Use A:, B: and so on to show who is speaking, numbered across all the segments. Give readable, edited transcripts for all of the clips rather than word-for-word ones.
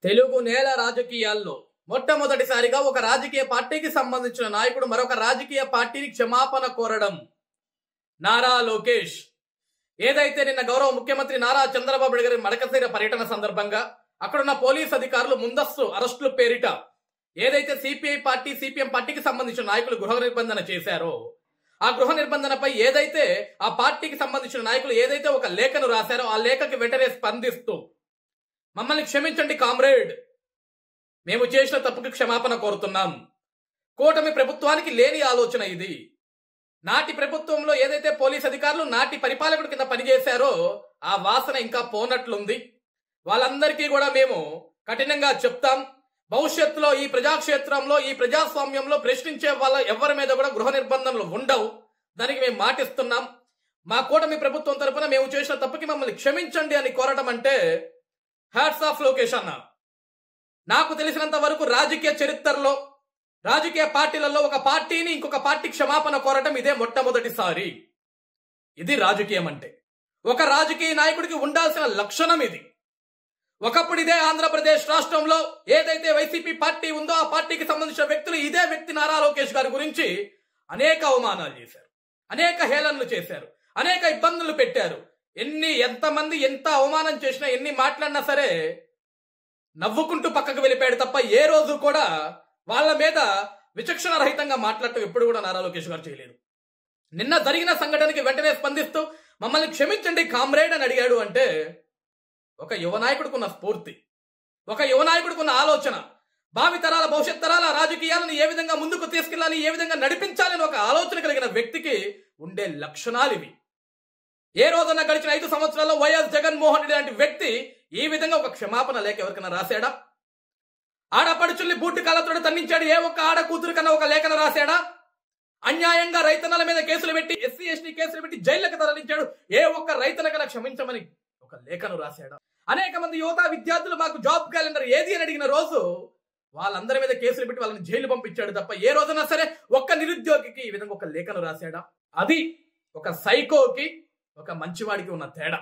A: తెలుగు నేల రాజకీయాల్లో మొట్టమొదటిసారిగా ఒక రాజకీయ పార్టీకి సంబంధించిన నాయకుడు మరొక రాజకీయ పార్టీని క్షమాపణ కోరడం. నారా లోకేష్ ఏదైతే నిన్న గౌరవ ముఖ్యమంత్రి నారా చంద్రబాబు నాయుడు గారి మడకశిర పర్యటన సందర్భంగా అక్కడున్న పోలీస్ అధికారులు ముందస్తు అరెస్టుల పేరిట ఏదైతే సిపిఐ పార్టీ సిపిఎం పార్టీకి సంబంధించిన నాయకులు గృహ నిర్బంధన చేశారో ఆ గృహ నిర్బంధనపై ఏదైతే ఆ పార్టీకి సంబంధించిన నాయకులు ఏదైతే ఒక లేఖను రాశారో ఆ లేఖకి వెంటనే స్పందిస్తూ మమ్మల్ని క్షమించండి కామ్రేడ్, మేము చేసిన తప్పుకి క్షమాపణ కోరుతున్నాం. కూటమి ప్రభుత్వానికి లేని ఆలోచన ఇది. నాటి ప్రభుత్వంలో ఏదైతే పోలీస్ అధికారులు నాటి పరిపాలకుడి కింద పనిచేశారో ఆ వాసన ఇంకా పోనట్లుంది. వాళ్ళందరికీ కూడా మేము కఠినంగా చెప్తాం. భవిష్యత్తులో ఈ ప్రజాక్షేత్రంలో ఈ ప్రజాస్వామ్యంలో ప్రశ్నించే వాళ్ళ ఎవరి మీద కూడా గృహ నిర్బంధనలు ఉండవు. దానికి మేము మాటిస్తున్నాం. మా కూటమి ప్రభుత్వం తరపున మేము చేసిన తప్పుకి మమ్మల్ని క్షమించండి అని కోరడం అంటే హ్యాట్స్ ఆఫ్ లోకేష్ అన్న. నాకు తెలిసినంత వరకు రాజకీయ చరిత్రలో రాజకీయ పార్టీలలో ఒక పార్టీని ఇంకొక పార్టీ క్షమాపణ కోరటం ఇదే మొట్టమొదటిసారి. ఇది రాజకీయం అంటే ఒక రాజకీయ నాయకుడికి ఉండాల్సిన లక్షణం ఇది. ఒకప్పుడు ఇదే ఆంధ్రప్రదేశ్ రాష్ట్రంలో ఏదైతే వైసీపీ పార్టీ ఉందో ఆ పార్టీకి సంబంధించిన వ్యక్తులు ఇదే వ్యక్తి నారా లోకేష్ గారి గురించి అనేక అవమానాలు చేశారు, అనేక హేళనలు చేశారు, అనేక ఇబ్బందులు పెట్టారు. ఎంతమంది ఎంత అవమానం చేసినా ఎన్ని మాట్లాడినా సరే నవ్వుకుంటూ పక్కకు వెళ్ళిపోయాడు తప్ప ఏ రోజు కూడా వాళ్ళ మీద విచక్షణ రహితంగా మాట్లాడటం ఎప్పుడు కూడా నారా లోకేష్ గారు చేయలేదు. నిన్న జరిగిన సంఘటనకి వెంటనే స్పందిస్తూ మమ్మల్ని క్షమించండి కామ్రేడ్ అని అడిగాడు అంటే ఒక యువ నాయకుడికున్న స్ఫూర్తి, ఒక యువ నాయకుడికున్న ఆలోచన, భావితరాల భవిష్యత్ తరాల రాజకీయాలను ఏ విధంగా ముందుకు తీసుకెళ్లాలి, ఏ విధంగా నడిపించాలని ఒక ఆలోచన కలిగిన వ్యక్తికి ఉండే లక్షణాలు ఇవి. ఏ రోజున గడిచిన 5 సంవత్సరాల్లో వైఎస్ జగన్మోహన్ రెడ్డి లాంటి వ్యక్తి ఈ విధంగా ఒక క్షమాపణ లేఖ ఎవరికైనా రాశాడా? ఆడపడుచుల్ని బూటు కాళ్ళతో తన్నించాడు, ఏ ఒక్క ఆడ కూతురు కన్నా ఒక లేఖను రాశాడా? అన్యాయంగా రైతన్నల మీద కేసులు పెట్టి ఎస్సీ ఎస్టీ కేసులు పెట్టి జైళ్లకు తరలించాడు, ఏ ఒక్క రైతన్నకన్నా క్షమించమని ఒక లేఖను రాశాడా? అనేక మంది యువత విద్యార్థులు మాకు జాబ్ క్యాలెండర్ ఏది అని అడిగిన రోజు వాళ్ళందరి మీద కేసులు పెట్టి వాళ్ళని జైలు పంపించాడు తప్ప ఏ రోజునా సరే ఒక్క నిరుద్యోగికి ఈ విధంగా ఒక లేఖను రాశాడా? అది ఒక సైకోకి ఒక మంచివాడికి ఉన్న తేడా.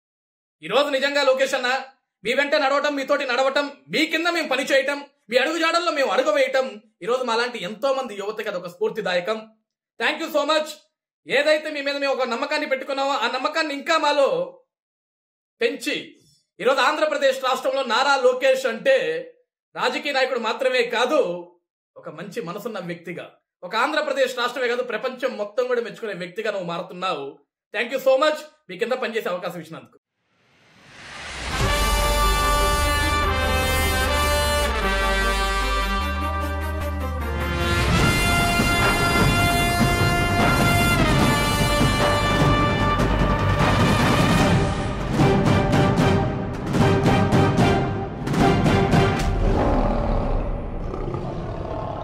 A: ఈరోజు నిజంగా లోకేష్ అన్న మీ వెంట నడవటం, మీతోటి నడవటం, మీ కింద మేము పని చేయటం, మీ అడుగుజాడల్లో మేము అడుగు వేయటం ఈరోజు మాలాంటి ఎంతో మంది యువతకి అదొక స్ఫూర్తిదాయకం. Thank you so much. ఏదైతే మీ మీద మేము ఒక నమ్మకాన్ని పెట్టుకున్నామో ఆ నమ్మకాన్ని ఇంకా మాలో పెంచి ఈరోజు ఆంధ్రప్రదేశ్ రాష్ట్రంలో నారా లోకేష్ అంటే రాజకీయ నాయకుడు మాత్రమే కాదు, ఒక మంచి మనసున్న వ్యక్తిగా, ఒక ఆంధ్రప్రదేశ్ రాష్ట్రమే కాదు ప్రపంచం మొత్తం కూడా మెచ్చుకునే వ్యక్తిగా నువ్వు మారుతున్నావు. Thank you so much. మీ కింద పనిచేసే అవకాశం ఇచ్చినందుకు.